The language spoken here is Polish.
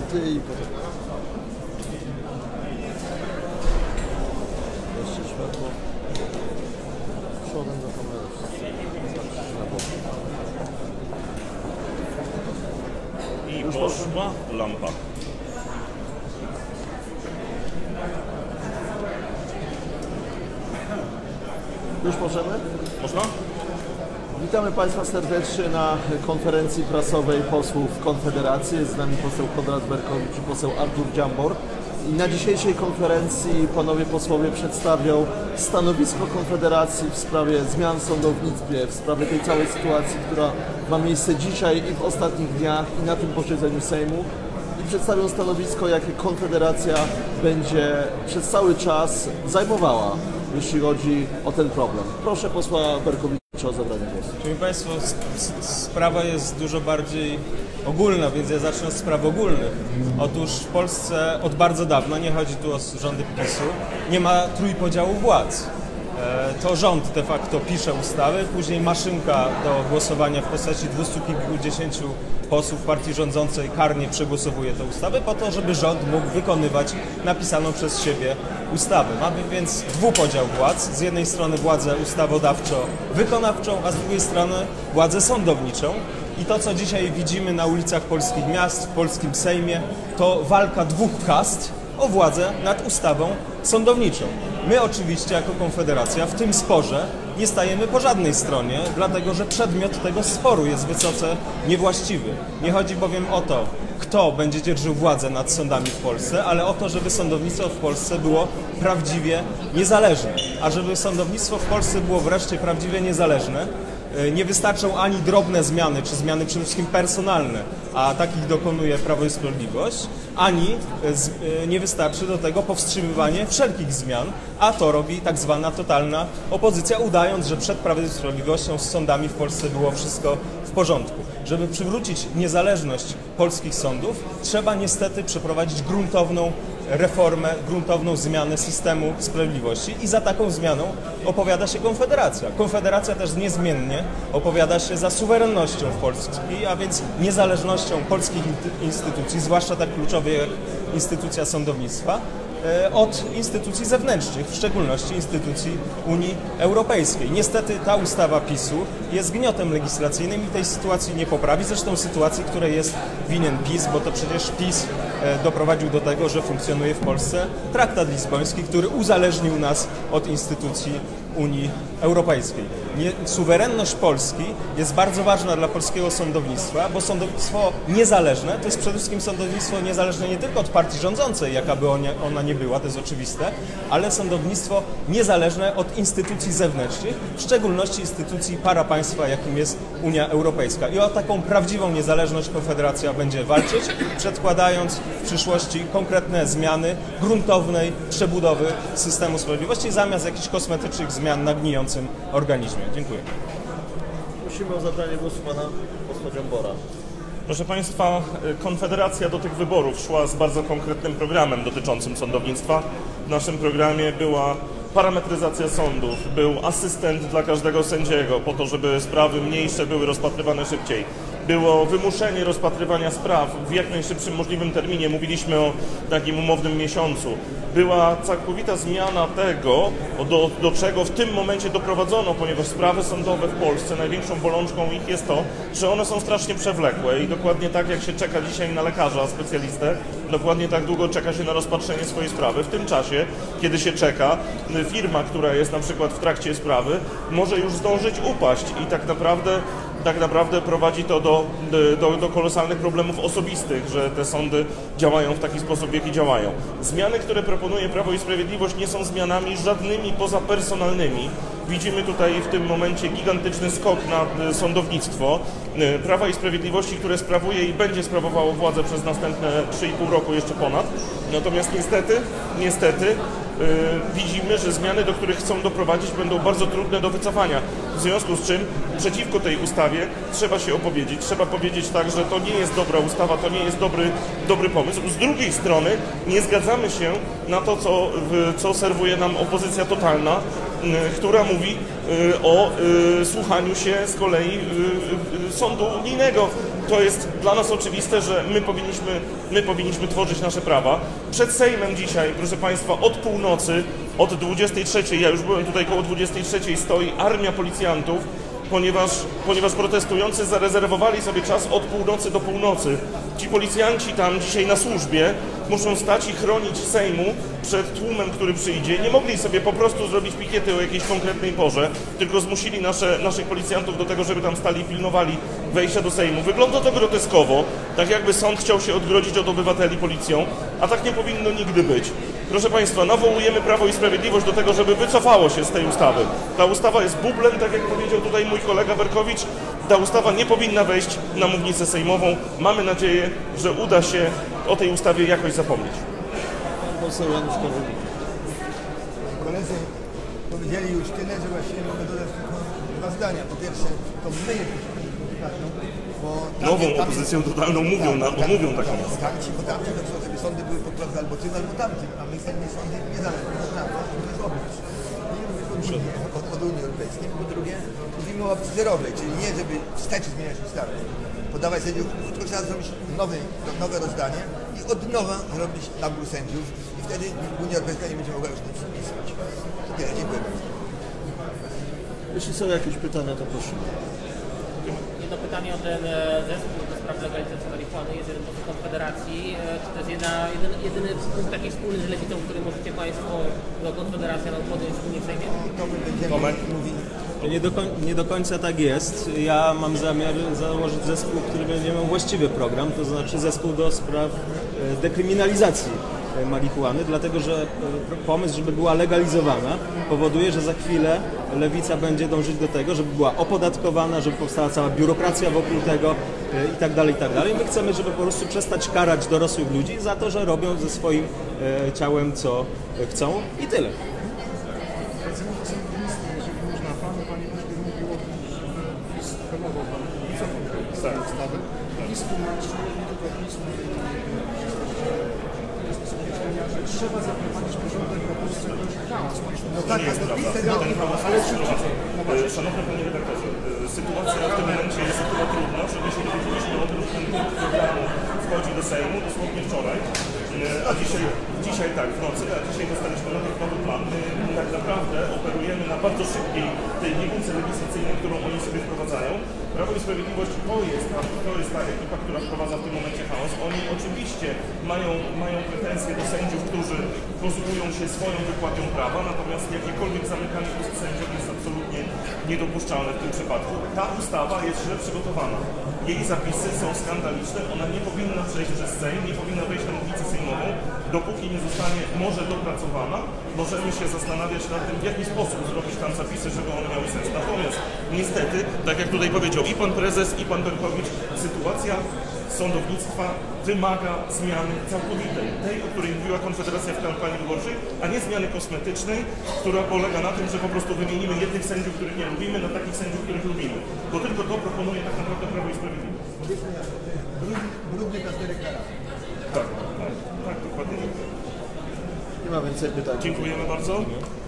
Ty i potem. Jeszcze światło. Przodem do kamery. I poszła lampa. Już możemy? Można? Witamy Państwa serdecznie na konferencji prasowej posłów Konfederacji. Jest z nami poseł Konrad Berkowicz i poseł Artur Dziambor. I na dzisiejszej konferencji panowie posłowie przedstawią stanowisko Konfederacji w sprawie zmian w sądownictwie, w sprawie tej całej sytuacji, która ma miejsce dzisiaj i w ostatnich dniach i na tym posiedzeniu Sejmu. I przedstawią stanowisko, jakie Konfederacja będzie przez cały czas zajmowała, jeśli chodzi o ten problem. Proszę posła Berkowicza o zabranie głosu. Szanowni Państwo, sprawa jest dużo bardziej ogólna, więc ja zacznę od spraw ogólnych. Otóż w Polsce od bardzo dawna, nie chodzi tu o rządy PiS-u, nie ma trójpodziału władz. To rząd de facto pisze ustawy, później maszynka do głosowania w postaci 200 kilkudziesięciu posłów partii rządzącej karnie przegłosowuje tę ustawę po to, żeby rząd mógł wykonywać napisaną przez siebie ustawę. Mamy więc dwupodział władz. Z jednej strony władzę ustawodawczo-wykonawczą, a z drugiej strony władzę sądowniczą. I to, co dzisiaj widzimy na ulicach polskich miast, w polskim Sejmie, to walka dwóch kast o władzę nad ustawą sądowniczą. My oczywiście jako Konfederacja w tym sporze nie stajemy po żadnej stronie, dlatego że przedmiot tego sporu jest wysoce niewłaściwy. Nie chodzi bowiem o to, kto będzie dzierżył władzę nad sądami w Polsce, ale o to, żeby sądownictwo w Polsce było prawdziwie niezależne. A żeby sądownictwo w Polsce było wreszcie prawdziwie niezależne, nie wystarczą ani drobne zmiany, czy zmiany przede wszystkim personalne, a takich dokonuje Prawo i Sprawiedliwość, ani nie wystarczy do tego powstrzymywanie wszelkich zmian, a to robi tak zwana totalna opozycja, udając, że przed Prawem i Sprawiedliwością z sądami w Polsce było wszystko w porządku. Żeby przywrócić niezależność polskich sądów, trzeba niestety przeprowadzić gruntowną reformę, gruntowną zmianę systemu sprawiedliwości i za taką zmianą opowiada się Konfederacja. Konfederacja też niezmiennie opowiada się za suwerennością Polski, a więc niezależnością polskich instytucji, zwłaszcza tak kluczowej jak instytucja sądownictwa, od instytucji zewnętrznych, w szczególności instytucji Unii Europejskiej. Niestety ta ustawa PiS-u jest gniotem legislacyjnym i tej sytuacji nie poprawi. Zresztą sytuacji, której jest winien PiS, bo to przecież PiS doprowadził do tego, że funkcjonuje w Polsce traktat lizboński, który uzależnił nas od instytucji Unii Europejskiej. Suwerenność Polski jest bardzo ważna dla polskiego sądownictwa, bo sądownictwo niezależne to jest przede wszystkim sądownictwo niezależne nie tylko od partii rządzącej, jaka by ona nie była, to jest oczywiste, ale sądownictwo niezależne od instytucji zewnętrznych, w szczególności instytucji parapaństwa, jakim jest Unia Europejska. I o taką prawdziwą niezależność Konfederacja będzie walczyć, przedkładając w przyszłości konkretne zmiany gruntownej przebudowy systemu sprawiedliwości zamiast jakichś kosmetycznych zmian na gnijącym organizmie. Dziękuję. Prosimy o zabranie głosu pana posła Dziambora. Proszę Państwa, Konfederacja do tych wyborów szła z bardzo konkretnym programem dotyczącym sądownictwa. W naszym programie była parametryzacja sądów, był asystent dla każdego sędziego po to, żeby sprawy mniejsze były rozpatrywane szybciej. Było wymuszenie rozpatrywania spraw w jak najszybszym możliwym terminie. Mówiliśmy o takim umownym miesiącu. Była całkowita zmiana tego, do czego w tym momencie doprowadzono, ponieważ sprawy sądowe w Polsce, największą bolączką ich jest to, że one są strasznie przewlekłe i dokładnie tak jak się czeka dzisiaj na lekarza, specjalistę, dokładnie tak długo czeka się na rozpatrzenie swojej sprawy. W tym czasie, kiedy się czeka, firma, która jest na przykład w trakcie sprawy, może już zdążyć upaść i tak naprawdę prowadzi to do kolosalnych problemów osobistych, że te sądy działają w taki sposób, w jaki działają. Zmiany, które proponuje Prawo i Sprawiedliwość, nie są zmianami żadnymi pozapersonalnymi. Widzimy tutaj w tym momencie gigantyczny skok na sądownictwo Prawa i Sprawiedliwości, które sprawuje i będzie sprawowało władzę przez następne 3,5 roku, jeszcze ponad. Natomiast niestety widzimy, że zmiany, do których chcą doprowadzić, będą bardzo trudne do wycofania. W związku z czym przeciwko tej ustawie trzeba się opowiedzieć. Trzeba powiedzieć tak, że to nie jest dobra ustawa, to nie jest dobry pomysł. Z drugiej strony nie zgadzamy się na to, co serwuje nam opozycja totalna, która mówi o słuchaniu się z kolei sądu unijnego. To jest dla nas oczywiste, że my powinniśmy tworzyć nasze prawa. Przed Sejmem dzisiaj, proszę Państwa, od północy, od 23, ja już byłem tutaj koło 23, stoi armia policjantów, ponieważ protestujący zarezerwowali sobie czas od północy do północy. Ci policjanci tam dzisiaj na służbie muszą stać i chronić Sejmu przed tłumem, który przyjdzie. Nie mogli sobie po prostu zrobić pikiety o jakiejś konkretnej porze, tylko zmusili naszych policjantów do tego, żeby tam stali i pilnowali wejścia do Sejmu. Wygląda to groteskowo, tak jakby sąd chciał się odgrodzić od obywateli policją, a tak nie powinno nigdy być. Proszę Państwa, nawołujemy Prawo i Sprawiedliwość do tego, żeby wycofało się z tej ustawy. Ta ustawa jest bublem, tak jak powiedział tutaj mój kolega Berkowicz. Ta ustawa nie powinna wejść na mównicę sejmową. Mamy nadzieję, że uda się o tej ustawie jakoś zapomnieć. Pan poseł Janusz Korwin. Koledzy powiedzieli już tyle, że właściwie mogę dodać tylko dwa zdania. Po pierwsze, to my jesteśmy komunikacją, bo... Nową opozycją totalną mówią taką. Tamci, bo tamci to chcą, żeby sądy były po prostu albo tym, albo tamtym, a my chcemy sądy niezależne od prawa, żeby to zrobić. Od Unii Europejskiej. Po drugie, mówimy o opcji zerowej, czyli nie, żeby wstecz zmieniać ustawy, podawać sędziów, tylko trzeba zrobić nowe rozdanie i od nowa zrobić nabór sędziów i wtedy Unia Europejska nie będzie mogła już nic wpisać. To tyle, dziękuję bardzo. Jeśli są jakieś pytania, to proszę. Jedno pytanie o ten zespół do spraw legalizacji marihuany. Jest jeden poseł Konfederacji. Czy to jest jedyny punkt taki wspólny z Lewicą, który możecie Państwo do Konfederacja podjąć wspólnie w Sejmie? To my będziemy mówili. Nie do końca tak jest. Ja mam zamiar założyć zespół, który będzie miał właściwy program, to znaczy zespół do spraw dekryminalizacji marihuany, dlatego że pomysł, żeby była legalizowana, powoduje, że za chwilę Lewica będzie dążyć do tego, żeby była opodatkowana, żeby powstała cała biurokracja wokół tego i tak dalej, i tak dalej. My chcemy, żeby po prostu przestać karać dorosłych ludzi za to, że robią ze swoim ciałem co chcą i tyle. Pani mówił o tym, że PiS apelował Pan do tej ustawy. PiS tłumaczy, nie tylko PiS, że trzeba zaprowadzić porządek w Polsce, to już chaos. No tak, Ale szanowny panie redaktorze, sytuacja w tym momencie jest o tyle trudna, że my się dowiedzieliśmy o tym, że ten punkt programu wchodzi do Sejmu dosłownie wczoraj, a dzisiaj tak, w nocy, a dzisiaj dostaliśmy nowy plan. My tak naprawdę operujemy na bardzo szybkiej tej biegunce legislacyjnej, którą oni sobie wprowadzają. Prawo i Sprawiedliwość to jest ta ekipa, która wprowadza w tym momencie chaos. Oni oczywiście mają pretensje do sędziów, którzy posługują się swoją wykładnią prawa, natomiast jakiekolwiek zamykanie ust sędziów jest absolutnie niedopuszczalne w tym przypadku. Ta ustawa jest źle przygotowana. Jej zapisy są skandaliczne, ona nie powinna przejść przez Sejm, nie powinna wejść na mównicę sejmową, dopóki nie zostanie może dopracowana. Możemy się zastanawiać nad tym, w jaki sposób zrobić tam zapisy, żeby one miały sens. Natomiast niestety, tak jak tutaj powiedział i pan prezes, i pan Berkowicz, sytuacja sądownictwa wymaga zmiany całkowitej, tej, o której mówiła Konfederacja w kampanii wyborczej, a nie zmiany kosmetycznej, która polega na tym, że po prostu wymienimy jednych sędziów, których nie lubimy, na takich sędziów, których lubimy. Bo tylko to proponuje tak naprawdę Prawo i Sprawiedliwość. Brudny plasterek na raz. Tak, dokładnie. Nie ma więcej pytań. Dziękujemy bardzo.